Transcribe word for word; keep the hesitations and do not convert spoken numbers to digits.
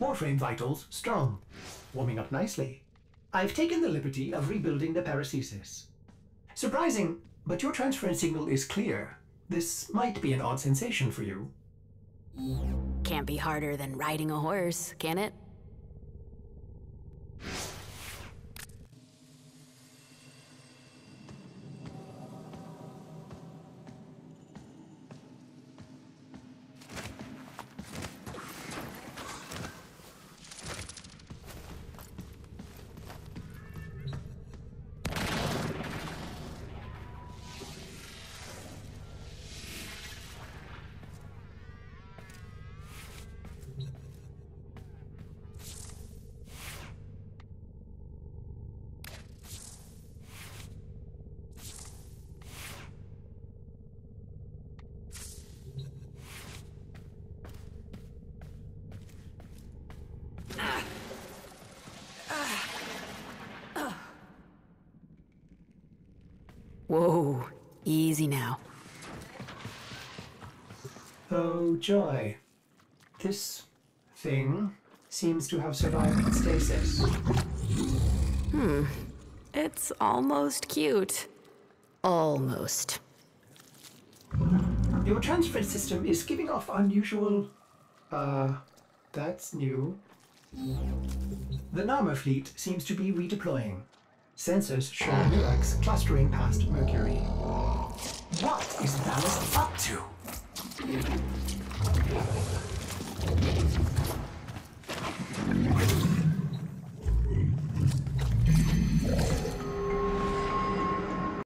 Warframe vitals strong. Warming up nicely. I've taken the liberty of rebuilding the paracesis. Surprising, but your transference signal is clear. This might be an odd sensation for you. Can't be harder than riding a horse, can it? Whoa, easy now. Oh, joy. This thing seems to have survived stasis. Hmm. It's almost cute. Almost. Your transference system is giving off unusual... Uh, that's new. The Nama fleet seems to be redeploying. Sensors show Murex clustering past Mercury. What is Ballast up to?